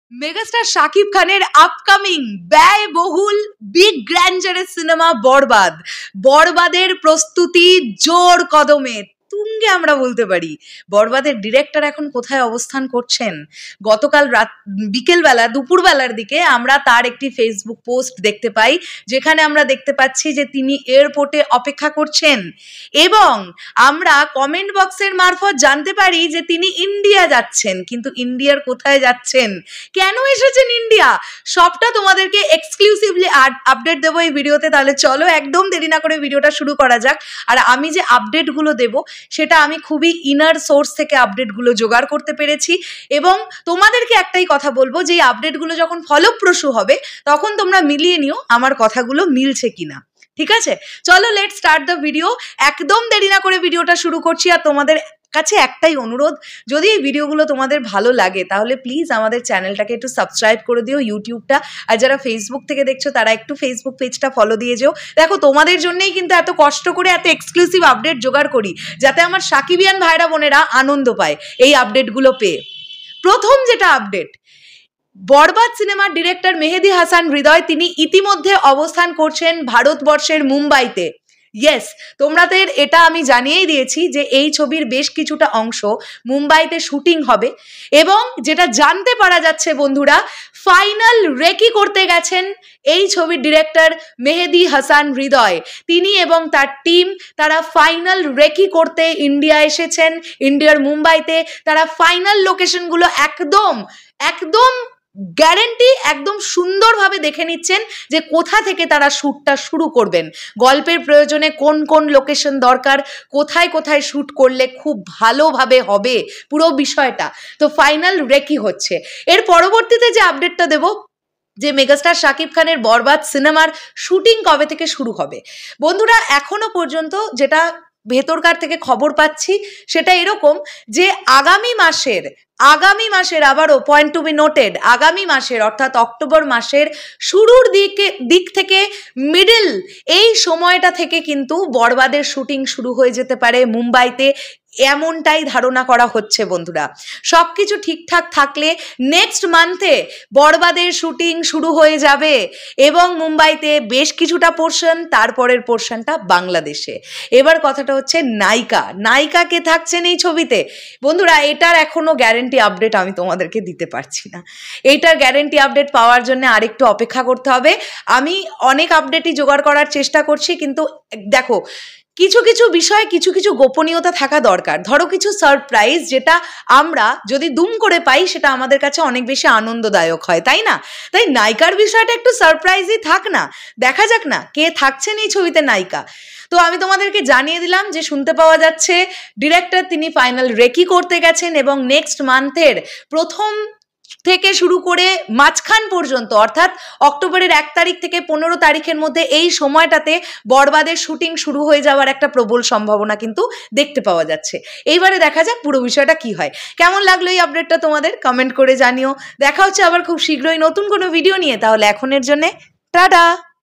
Megastar Shakib খানের upcoming ব্যয়বহুল big গ্র্যান্ডারের cinema বরবাদ। বরবাদের প্রস্তুতি জোর কদমে তুঙ্গে আমরা বলতে পারি। বরবাদের ডিরেক্টর এখন কোথায় অবস্থান করছেন? গতকাল বিকেলবেলা দুপুরবেলার দিকে আমরা তার একটি ফেসবুক পোস্ট দেখতে পাই, যেখানে আমরা দেখতে পাচ্ছি যে তিনি এয়ারপোর্টে অপেক্ষা করছেন এবং আমরা কমেন্ট বক্সের মারফত জানতে পারি যে তিনি ইন্ডিয়া যাচ্ছেন। কিন্তু ইন্ডিয়ার কোথায় যাচ্ছেন, কেন এসেছেন ইন্ডিয়া, সবটা তোমাদেরকে এক্সক্লুসিভলি আপডেট দেবো এই ভিডিওতে। তাহলে চলো একদম দেরি না করে ভিডিওটা শুরু করা যাক। আর আমি যে আপডেটগুলো দেবো সেটা আমি খুবই ইনার সোর্স থেকে আপডেটগুলো জোগাড় করতে পেরেছি এবং তোমাদেরকে একটাই কথা বলবো যে এই আপডেটগুলো যখন ফলপ্রসূ হবে তখন তোমরা মিলিয়ে নিও আমার কথাগুলো মিলছে কিনা। ঠিক আছে, চলো লেট স্টার্ট দ্য ভিডিও। একদম দেরি না করে ভিডিওটা শুরু করছি। আর তোমাদের কাছে একটাই অনুরোধ, যদি এই ভিডিওগুলো তোমাদের ভালো লাগে তাহলে প্লিজ আমাদের চ্যানেলটাকে একটু সাবস্ক্রাইব করে দিও, ইউটিউবটা। আর যারা ফেসবুক থেকে দেখছো তারা একটু ফেসবুক পেজটা ফলো দিয়ে যেও। দেখো তোমাদের জন্যই কিন্তু এত কষ্ট করে এত এক্সক্লুসিভ আপডেট জোগাড় করি, যাতে আমার সাকিবিয়ান ভাইরা বোনেরা আনন্দ পায় এই আপডেটগুলো পেয়ে। প্রথম যেটা আপডেট, বরবাদ সিনেমার ডিরেক্টর মেহেদী হাসান হৃদয় তিনি ইতিমধ্যে অবস্থান করছেন ভারতবর্ষের মুম্বাইতে। ইয়েস, তোমাদের এটা আমি জানিয়েই দিয়েছি যে এই ছবির বেশ কিছুটা অংশ মুম্বাইতে শুটিং হবে এবং যেটা জানতে পারা যাচ্ছে বন্ধুরা, ফাইনাল রেকি করতে গেছেন এই ছবির ডিরেক্টর মেহেদী হাসান হৃদয়। তিনি এবং তার টিম তারা ফাইনাল রেকি করতে ইন্ডিয়া এসেছেন, ইন্ডিয়ার মুম্বাইতে। তারা ফাইনাল লোকেশনগুলো একদম গ্যারেন্টি একদম সুন্দরভাবে দেখে নিচ্ছেন যে কোথা থেকে তারা শ্যুটটা শুরু করবেন, গল্পের প্রয়োজনে কোন কোন লোকেশন দরকার, কোথায় কোথায় শ্যুট করলে খুব ভালোভাবে হবে পুরো বিষয়টা। তো ফাইনাল রেকি হচ্ছে। এর পরবর্তীতে যে আপডেটটা দেব, যে মেগাস্টার শাকিব খানের বরবাদ সিনেমার শুটিং কবে থেকে শুরু হবে। বন্ধুরা এখনো পর্যন্ত যেটা ভেতরকার থেকে খবর পাচ্ছি সেটা এরকম যে আগামী মাসের আবারও পয়েন্ট টু বি নোটেড, আগামী মাসের অর্থাৎ অক্টোবর মাসের শুরুর দিক থেকে মিডল এই সময়টা থেকে কিন্তু বরবাদের শুটিং শুরু হয়ে যেতে পারে মুম্বাইতে, এমনটাই ধারণা করা হচ্ছে বন্ধুরা। সব কিছু ঠিকঠাক থাকলে নেক্সট মান্থে বরবাদের শুটিং শুরু হয়ে যাবে এবং মুম্বাইতে বেশ কিছুটা পোর্শন, তারপরের পোর্শনটা বাংলাদেশে। এবার কথাটা হচ্ছে নায়িকা কে থাকছেন এই ছবিতে। বন্ধুরা এটার এখনো গ্যারেন্টি আপডেট আমি তোমাদেরকে দিতে পারছি না। এইটার গ্যারেন্টি আপডেট পাওয়ার জন্য আরেকটু অপেক্ষা করতে হবে। আমি অনেক আপডেটই জোগাড় করার চেষ্টা করছি, কিন্তু দেখো কিছু কিছু বিষয় কিছু গোপনীয়তা থাকা দরকার। ধরো কিছু সারপ্রাইজ যেটা আমরা যদি দুম করে পাই সেটা আমাদের কাছে অনেক বেশি আনন্দদায়ক হয়, তাই না? তাই নায়িকার বিষয়টা একটু সারপ্রাইজই থাক না, দেখা যাক না কে থাকছেন এই ছবিতে নায়িকা। তো আমি তোমাদেরকে জানিয়ে দিলাম যে শুনতে পাওয়া যাচ্ছে ডিরেক্টর তিনি ফাইনাল রেকি করতে গেছেন এবং নেক্সট মান্থের প্রথম থেকে শুরু করে মাঝখান পর্যন্ত অর্থাৎ অক্টোবরের 1 তারিখ থেকে 15 তারিখের মধ্যে এই সময়টাতে বরবাদের শুটিং শুরু হয়ে যাওয়ার একটা প্রবল সম্ভাবনা কিন্তু দেখতে পাওয়া যাচ্ছে। এইবারে দেখা যাক পুরো বিষয়টা কি হয়। কেমন লাগলো এই আপডেটটা তোমাদের কমেন্ট করে জানিও। দেখা হচ্ছে আবার খুব শীঘ্রই নতুন কোনো ভিডিও নিয়ে। তাহলে এখনের জন্য টাটা।